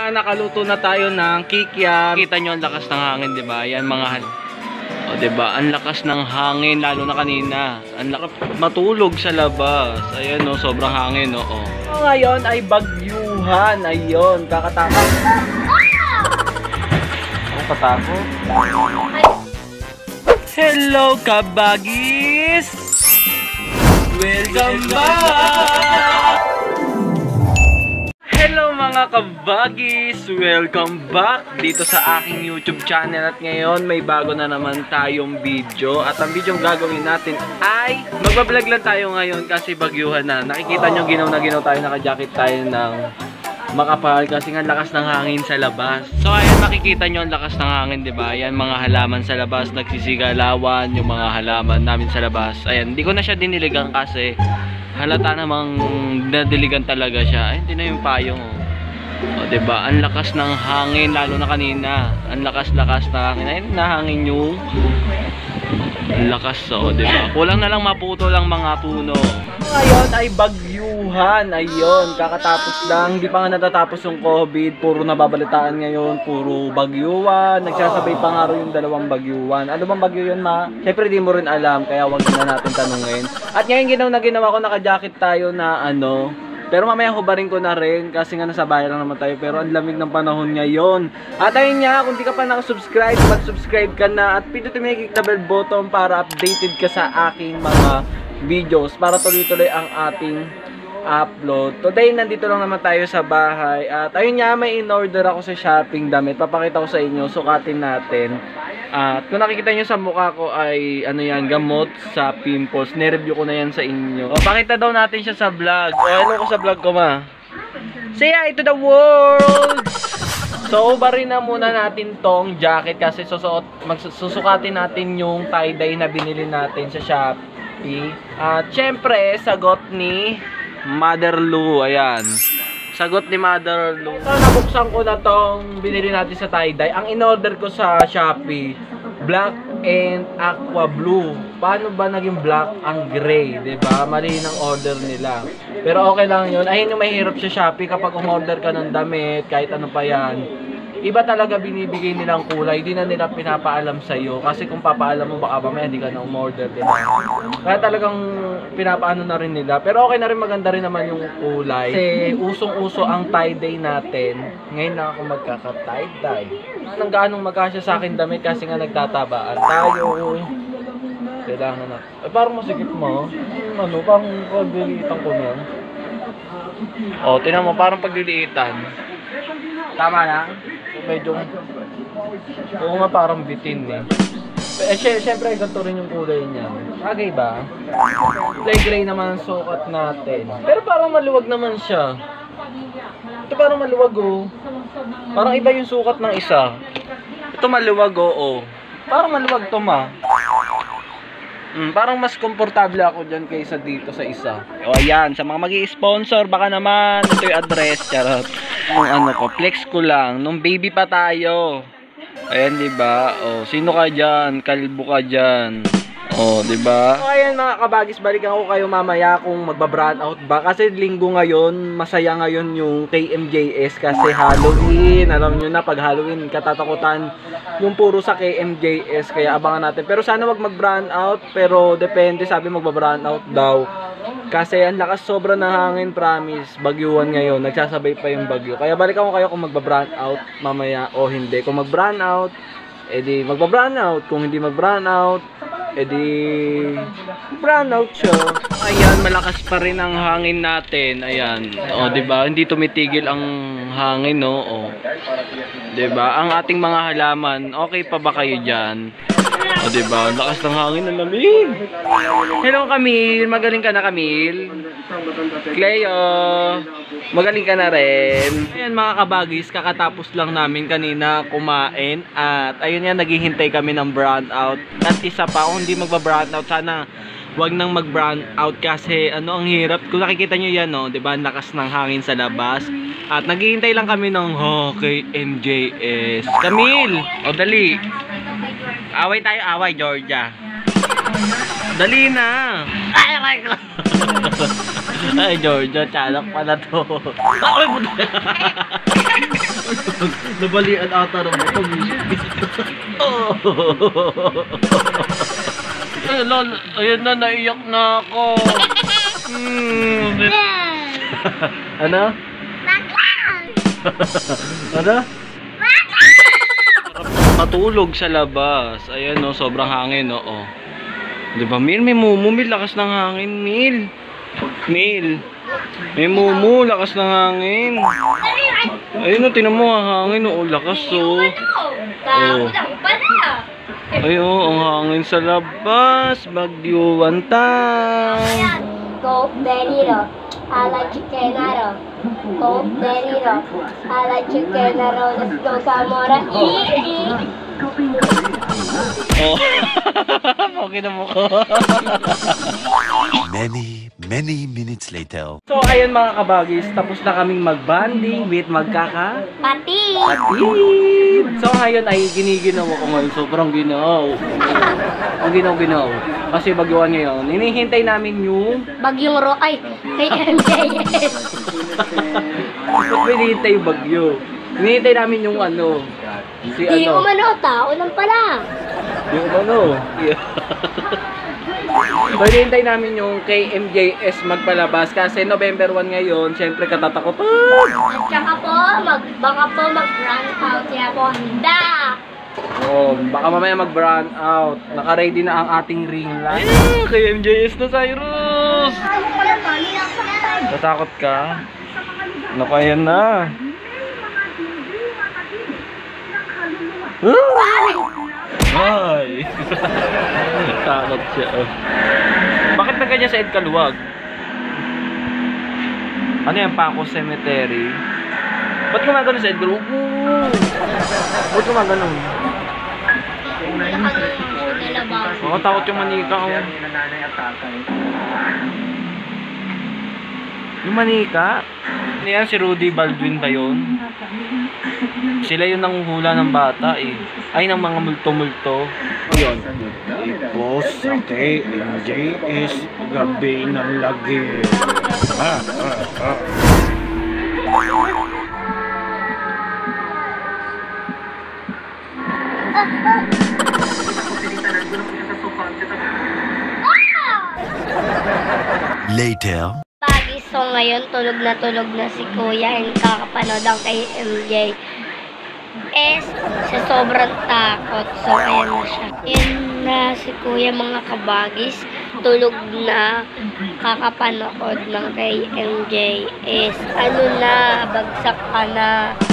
nakaluto na tayo ng kikiam. Kita nyo ang lakas ng hangin, di ba? Yan mga o, di ba? Ang lakas ng hangin, lalo na kanina. Ang lakas matulog sa labas. Ayan, no, sobrang hangin, no. Oh. Ngayon ay bagyuhan. Ayun, kakatakot. Ang katakot. Hello, kabagis! Welcome back! Hello mga kabagis! Welcome back dito sa aking YouTube channel. At ngayon may bago na naman tayong video. At ang video gagawin natin ay magbablog lang tayo ngayon kasi bagyuhan na. Nakikita nyo ginaw na ginaw tayo, naka-jacket tayo ng makapal kasi nga lakas ng hangin sa labas. So ayan, makikita nyo ang lakas ng hangin, diba? Ayan mga halaman sa labas, nagsisigalawan yung mga halaman namin sa labas. Ayan, hindi ko na siya diniligan kasi halata namang nadiligan talaga siya. Ay, hindi na yung payong, oh. O, diba? Ang lakas ng hangin, lalo na kanina. Ang lakas-lakas na hangin. Ayun, nahangin yung lakas, oh, diba? Kulang na lang maputo lang mga puno. Ngayon ay bagyuhan. Ayun, kakatapos lang. Hindi pa nga natatapos yung COVID. Puro nababalitaan ngayon. Puro bagyuhan. Nagsasabay pa nga rin yung dalawang bagyuhan. Ano bang bagyo yun, ma? Siyempre di mo rin alam. Kaya wag na natin tanungin. At ngayon ginawa ko, naka-jacket tayo na ano. Pero mamaya hubarin ko na rin. Kasi nga nasa bahay lang naman tayo. Pero ang lamig ng panahon ngayon. At ayun nga, kung di ka pa nakasubscribe, mag-subscribe ka na. At pindutin mo yung click na bell button para updated ka sa aking mga videos, para tuloy-tuloy ang ating upload. Today, nandito lang naman tayo sa bahay. At ayun nga, may in-order ako sa shopping damit. Papakita ko sa inyo, sukatin natin. At kung nakikita nyo sa mukha ko ay ano yan, gamot sa pimples. Nireview ko na yan sa inyo. O, pakita daw natin siya sa vlog. O, hello ko sa vlog ko, ma. Say hi to the world! So, barin na muna natin tong jacket kasi susukatin natin yung tie-dye na binili natin sa Shopee. At syempre, sagot ni Mother Lou. Ayan. Sagot ni Mother Lou. So, nabuksan ko na tong binili natin sa tie-dye. Ang in-order ko sa Shopee, black and aqua blue. Paano ba naging black ang gray? Diba? Mali ng order nila. Pero okay lang yun. Ayun yung mahirap sa Shopee kapag umorder ka ng damit, kahit ano pa yan. Iba talaga binibigay nilang kulay, hindi na nila pinapaalam sa'yo. Kasi kung papaalam mo, baka mamaya hindi ka na umorder din. Kaya talagang pinapaano na rin nila. Pero okay na rin, maganda rin naman yung kulay. Kasi usong-uso ang tie-dye natin. Ngayon na ako magkaka-tie-dye. Anong gaanong magkasya sa akin damit kasi nga nagtatabaan tayo. Kailangan na. Eh, parang masikip mo. Ano, parang pagliliitan ko na. O, tinan mo, parang pagliliitan. Tama na? Medyo, oo nga, parang bitin eh. Siyempre, ganito rin yung kulay niya. Bagay ba? Play gray naman ang sukat natin. Pero parang maluwag naman siya. Ito parang maluwag, oh. Parang iba yung sukat ng isa. Ito maluwag, oh. Parang maluwag to, ma. Parang mas komportable ako dyan kaysa dito sa isa. O ayan, sa mga magi-sponsor, baka naman ito yung address, charot. Yung ano ko, flex ko lang, nung baby pa tayo. Ayan, diba? O, sino ka dyan? Kalbo ka dyan. O, diba? So ayan mga kabagis, balikan ko kayo mamaya kung magba-brand out ba. Kasi linggo ngayon, masaya ngayon yung KMJS kasi Halloween. Alam nyo na, pag Halloween, katatakutan yung puro sa KMJS. Kaya abangan natin. Pero sana wag mag-brand out. Pero depende, sabi magba-brand out daw. Kasi ang lakas sobra ng hangin, promise. Bagyuhan ngayon, nagsasabay pa yung bagyo. Kaya balikan ko kayo kung magba-brand out mamaya o hindi. Kung mag-brand out, edi magba-brand out. Kung hindi mag-brand out, edi brown out siya. Ayan, malakas pa rin ang hangin natin. Ayan. O, diba? Hindi tumitigil ang hangin, no? O. Diba? Ang ating mga halaman, okay pa ba kayo dyan? O, diba? Lakas ng hangin, ang lamig. Hello, Camille. Magaling ka na, Camille. Cleo. Magaling ka na rin. Ayan, mga kabagis, kakatapos lang namin kanina kumain. At ayun yan, naghihintay kami ng brown out. At isa pa, kung hindi magba-brown out, sana wag nang mag-brown out kasi ano, ang hirap. Kung nakikita nyo yan, no, diba, lakas ng hangin sa labas. At naghihintay lang kami ng KMJS. Camille, o dali. Away tayo, away, Georgia. Dali na. Ay, ko. Ay, Georgia, tsalak pala to. Ay, puto. Nabalian ata ng buto. Ayun na, naiyak na ako. Ano? Ano? Matulog sa labas. Ayan no, sobrang hangin no. Oh. 'Di ba, Mil? May mumu, lakas ng hangin, Mil. Mil. May mumu, lakas ng hangin. Ayun no, tinan mo hangin no, lakas oh. Oh. Ay oh, ang hangin sa labas. Bagyuan time. Go Benito, I like chicken. Go Benito, I like chicken. Let's go Zamora. Oh. Okay na mo ko. Many minutes later. So ayun mga kabagis, tapos na kaming mag-bonding with Pati. Patid. So ngayon ay giniginaw ako ngayon. Sobrang ginaw. Ang ginaw. Kasi bagyuan ngayon. Hinihintay namin yung Bagyong ay, kay MJS. hinihintay yung bagyo. Hinihintay namin yung ano. Si Di ano. umano, tao lang pala. Yung ano. So hinihintay namin yung kay MJS magpalabas. Kasi November 1 ngayon. Siyempre katatakutan. At saka po, baka po mag-run out siya po. Handa! Oh, baka mamaya mag-brand out. Naka-ready na ang ating ring light. Kay MJS na, Cyrus! Natakot ka? Naku, ayan na. Ay! Takot siya. Oh. Bakit na ganyan sa Ed Kaluwag? Ano yan, Paco Cemetery? Ba't gumagano sa Ed Kaluwag? Ba't gumagano? Oo, takot yung manika ko. Yung manika? Ano yan, si Rudy Baldwin ba yun? Sila yung nanguhula ng bata eh. Ay, ng mga multo-multo. Yun. Ipos sa KMJS gabi ng lagi. Later. Pagi, so ngayon tulog na si Kuya and kakapanood ang kay MJ. Sa sobrang takot, so ayan na siya. Yan na si Kuya mga kabagis, tulog na, kakapanood ng kay MJ. Ano na, bagsak ka na.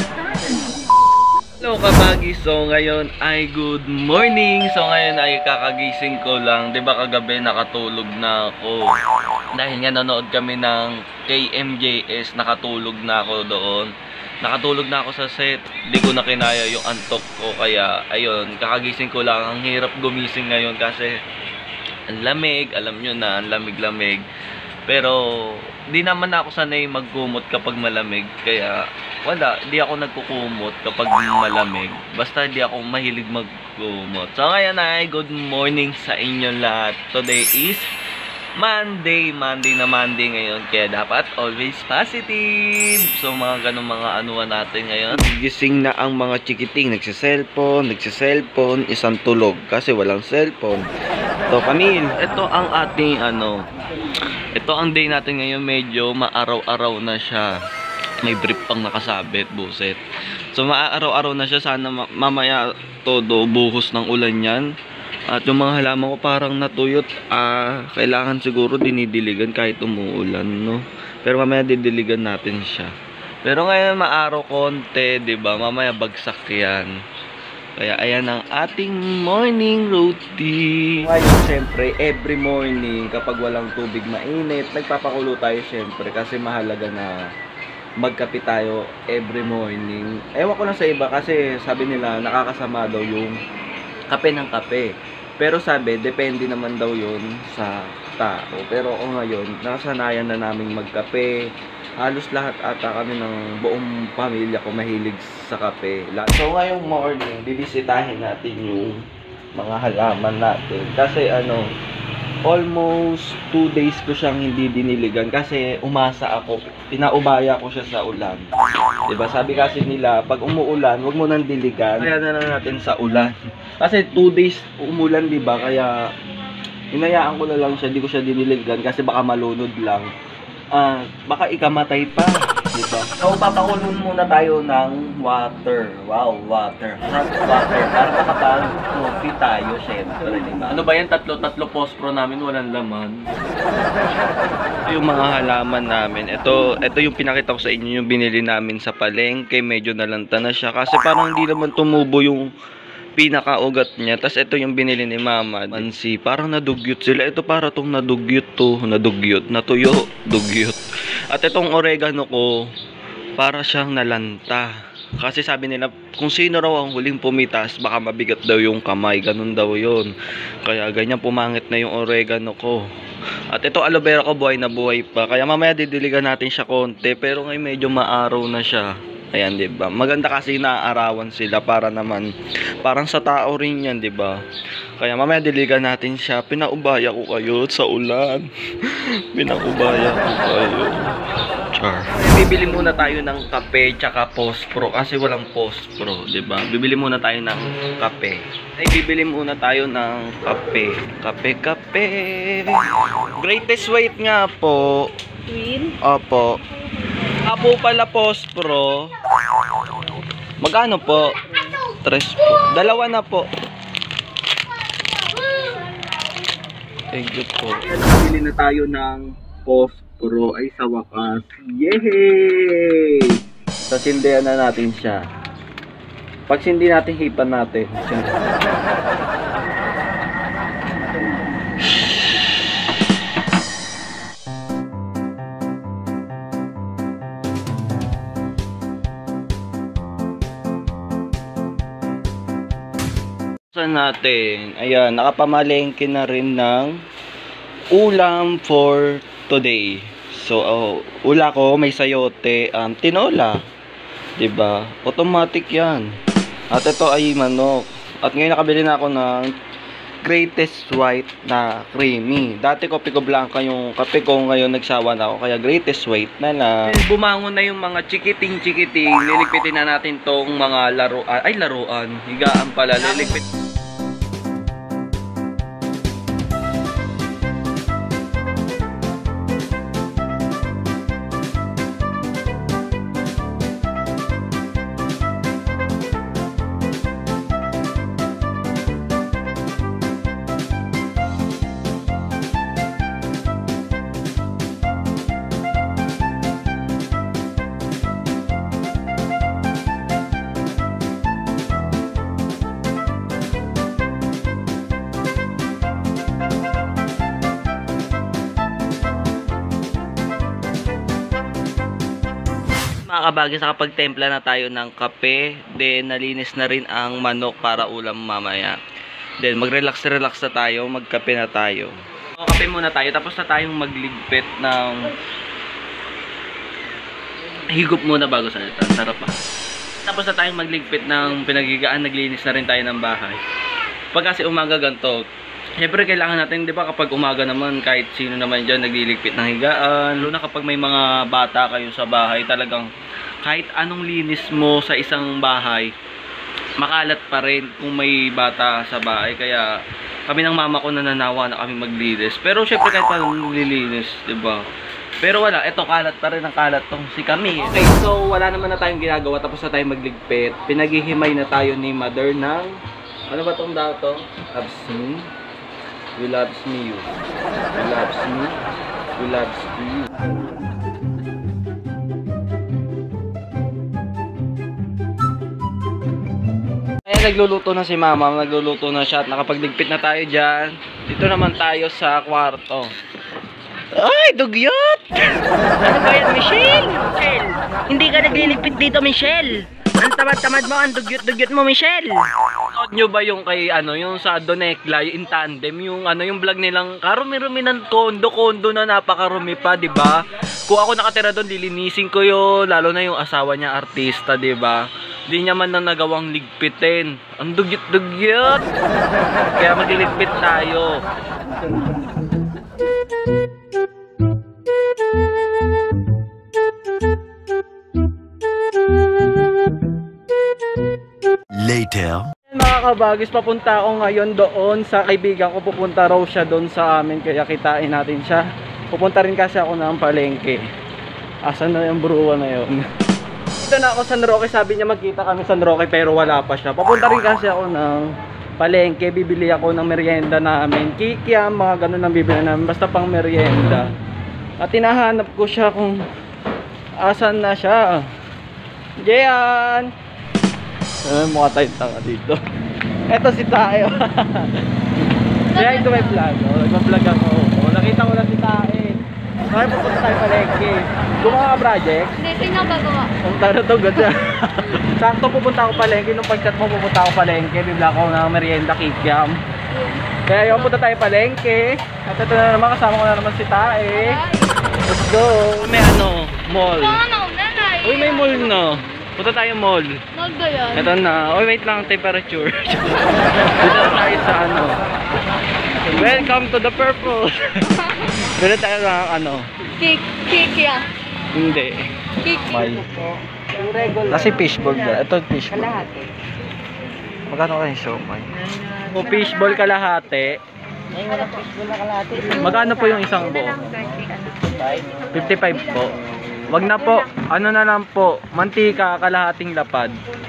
Hello kabagis, so ngayon ay good morning. So ngayon ay kakagising ko lang. 'Di ba kagabi nakatulog na ako. Dahil nga nanood kami ng KMJS, nakatulog na ako doon. Nakatulog na ako sa set. Di ko na kinaya yung antok ko. Kaya ayun, kakagising ko lang. Ang hirap gumising ngayon kasi ang lamig. Alam nyo na, ang lamig-lamig. Pero di naman ako sanay magkumot kapag malamig. Kaya wala, di ako nagkukumot kapag malamig. Basta di ako mahilig magkumot. So ngayon ay good morning sa inyo lahat. Today is Monday ngayon. Kaya dapat always positive. So mga ganun mga anuan natin ngayon. Gising na ang mga chikiting. Nagsiselfone, isang tulog kasi walang cellphone. So Camille, ito ang ating ito ang day natin ngayon. Medyo maaraw-araw na siya. May brief pang nakasabit, buset. So maaraw-araw na siya. Sana mamaya todo buhos ng ulan yan. At yung mga halaman ko parang natuyot. Kailangan siguro dinidiligan kahit umuulan, no? Pero mamaya didiligan natin siya. Pero ngayon maaraw konti, 'di ba? Mamaya bagsak 'yan. Kaya ayan ang ating morning routine. Ngayon, siyempre, every morning kapag walang tubig mainit, nagpapakulo tayo siyempre kasi mahalaga na magkape tayo every morning. Ewan ko lang sa iba kasi sabi nila nakakasama daw yung kape ng kape. Pero sabi, depende naman daw yun sa tao. Pero ako ngayon, nakasanayan na namin magkape. Halos lahat ata kami ng buong pamilya ko mahilig sa kape. So ngayong morning, bibisitahin natin yung mga halaman natin. Kasi almost 2 days ko siyang hindi diniligan kasi umasa ako. Pinaubaya ko siya sa ulan. Diba? Sabi kasi nila, pag umuulan, wag mo nang diligan. Kaya na lang natin sa ulan. Kasi 2 days umulan, diba? Kaya hinayaan ko na lang siya, hindi ko siya diniligan kasi baka malunod lang. Baka ikamatay pa. Diba? So, papakulon muna tayo ng water. Wow, water. Hot water. Para makapag-coffee tayo, syempre, diba? Ano ba yan? Tatlo pospro namin, walang laman. Ito yung mga halaman namin. Ito yung pinakita ko sa inyo, yung binili namin sa palengke. Medyo nalanta na siya. Kasi parang hindi naman tumubo yung pinakaugat niya. Tapos ito yung binili ni Mama. Mansi, parang nadugyot sila. Ito para tong nadugyot to. Nadugyot. Natuyo. Dugyot. At itong oregano ko, para siyang nalanta. Kasi sabi nila, kung sino raw ang huling pumitas, baka mabigat daw yung kamay. Ganun daw yun. Kaya ganyan pumangit na yung oregano ko. At ito aloe vera ko, buhay na buhay pa. Kaya mamaya didiligan natin siya konti. Pero ngayon medyo maaraw na siya. Ayan, diba? Maganda kasi naaarawan sila para naman, parang sa tao rin yan, diba? Kaya mamaya diligan natin siya. Pinaubaya ko kayo sa ulan. Pinaubaya ko kayo. Char. Bibili muna tayo ng kape tsaka pospro kasi walang pospro, diba? Bibili muna tayo ng kape. Bibili muna tayo ng kape. Kape. Greatest weight nga po. Green? Opo. Apo pala pospro. Magkano po? 3 po. Dalawa na po. Thank you po. Nakabili na tayo ng pospro ay sa wakas. Yay! Sasindihan na natin siya. Pag sindi natin, hipan natin. Natin. Ayan, nakapamalengke na rin ng ulam for today. So, ula ko may sayote, tinola. 'Di ba? Automatic 'yan. At ito ay manok. At ngayon nakabili na ako ng Greatest White na creamy. Dati kopi ko blanca yung kape ko, ngayon nagsawa na ako kaya Greatest White na lang. Bumangon na yung mga chikiting. Liligpitin na natin tong mga laruan. Higaan pala, liligpit. Mga kabagis, nakapagtempla na tayo ng kape. Then, nalinis na rin ang manok para ulam mamaya. Then, mag-relax na tayo. Magkape na tayo. Kape muna tayo. Tapos na tayong magligpit ng higop muna bago sa ito. Sarap pa. Tapos na tayong magligpit ng pinagigaan. Naglinis na rin tayo ng bahay. Pag kasi umaga ganito, siyempre kailangan natin, di ba, kapag umaga naman, kahit sino naman dyan nagliligpit ng higaan, lalo na kapag may mga bata kayo sa bahay, talagang kahit anong linis mo sa isang bahay, makalat pa rin kung may bata sa bahay. Kaya kami ng mama ko nananawa na kami maglinis. Pero syempre kahit paano nililinis, di ba? Pero wala, eto kalat pa rin ang kalat tong si kami. Okay, so wala naman na tayong ginagawa, tapos na tayong magligpit. Pinaghihimay na tayo ni mother ng, ano ba tong dato? Loves me. We loves me you. We loves me. We loves you. Kaya nagluluto na si mama. Nagluluto na siya at nakapagligpit na tayo dyan. Dito naman tayo sa kwarto. Ay, dugyot! Ano ba yan, Michelle? Hindi ka nagliligpit dito, Michelle. Ang tamad-tamad mo, ang dugyot-dugyot mo, Michelle. Nood nyo ba yung kay, yung sa Donekla, yung in tandem, yung vlog nilang karumi-rumi ng kondo na napakarumi pa, di ba? Kung ako nakatira doon, lilinisin ko yun, lalo na yung asawa niya, artista, di ba? Hindi niya man na nagawang ligpitin. Ang dugyot-dugyot. Kaya magliligpit tayo. later. Mga kabagis, papunta ako ngayon doon sa kaibigan ko. Pupunta raw siya doon sa amin, kaya kitain natin siya. Pupunta rin kasi ako ng palengke. Asan na yung bruwa na yun? Dito na ako sa San Roque, sabi niya magkita kami sa San Roque pero wala pa siya. Papunta rin kasi ako ng palengke, bibili ako ng merienda namin. Kikiam, mga ganun ang bibili namin, basta pang merienda. At tinahanap ko siya kung asan na siya. Jean! Mukha tayong tanga dito. Eto si Tae. Say hi to my vlog. Nag-vlog ako. Nakita ko lang si Tae. Kaya pupunta tayo palengke. Gumawa ka project? Hindi, pinabagawa. Ang taro to, ganda. Sakto pupunta ako palengke. Nung pag-chat mo pupunta ako palengke, bibla ko ng merienda kikiam. Kaya yung punta tayo palengke. At ito na naman, kasama ko na naman si Tae. Let's go. May ano, mall. Uy, may mall no. Punta tayo mall. Mall ba yan? Ito na. Uy, wait lang, temperature. Dito na tayo sa ano. Welcome to the purple. Dito tayo ng ano. Kikya. Hindi. May. Kasi fishball dyan. Ito fishball. Magkano kayo siomay? O fishball kalahati. Magkano po yung isang buo? 55 po. Wag na po. Ano na lang po. Mantika, kalahating lapad.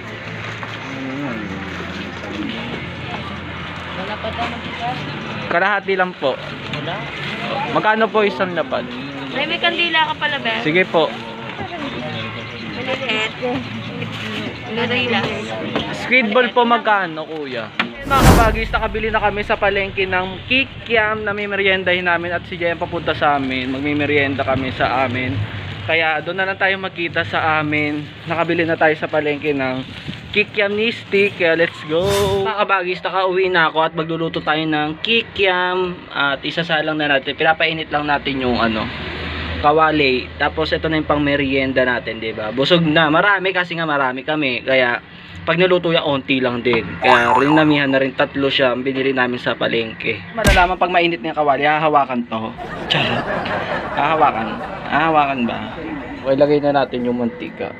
Kalahati lang po. Magkano po isang lapad? May kandila ka pala, be? Sige po. Maliliit. Lurila. Squid ball po magkano, kuya? Mga kabagis, nakabili na kami sa palengke ng kikiam na may meriendahin namin at si Jem papunta sa amin. Magmimerienda kami sa amin. Kaya doon na lang tayo magkita sa amin. Nakabili na tayo sa palengke ng kikiam ni Stick. Kaya let's go. Mga kabagis, nakauwi na ako at magluluto tayo ng kikiam. At isasalang na natin. Pinapainit lang natin yung ano, kawali. Tapos ito na yung pang merienda natin, diba? Busog na. Marami kasi nga marami kami. Kaya pag niluto yan, onti lang din. Kaya rinamihan na rin, 3 siya ang binili namin sa palengke. Malalaman pag mainit na yung kawali, hahawakan to. Charot. Hahawakan. Hahawakan ba? Okay, lagay na natin yung mantika.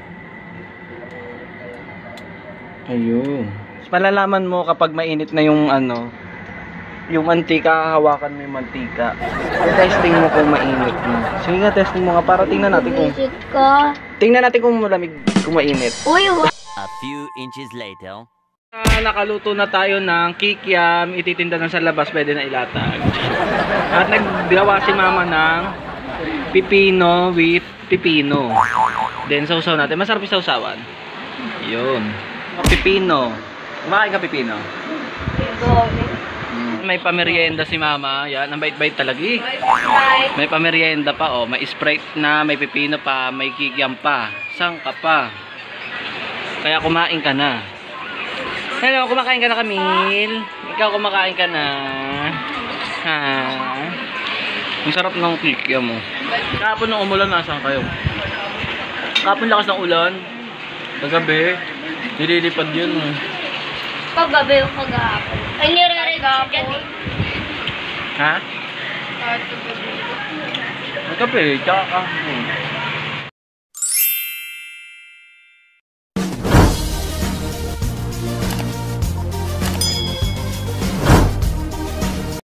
Ayun. Malalaman mo kapag mainit na yung ano, yung mantika, hahawakan mo yung mantika. I-testing mo kung mainit na. Sige nga, testing mo nga para tingnan natin kung... Visit ka. Tingnan natin kung malamig, kung mainit. Uy, A few inches later. Nakaluto na tayo ng kikiam, ititinda na sa labas, pwede na ilatag. At naggawa si mama ng pipino with pipino. Then sausaw natin, masarap yung sausawan. Yun. Pipino. Kumakain ka pipino? May pamerienda si mama. Yan, ang bait-bait talaga eh. May pamerienda pa oh, may Sprite na, may pipino pa, may kikiam pa. Saan ka pa? Kaya kumain ka na. Hello, kumakain ka na, Camille? Ikaw kumakain ka na? Ha? Ang sarap ng kikiam mo. Kahapon nung umulan, nasaan kayo? Kahapon lakas ng ulan. Kagabi, nililipad yun. Paggabi yung kagahapon. Ay, nire-regapo. Ha? Kagabi, tsaka kahapon.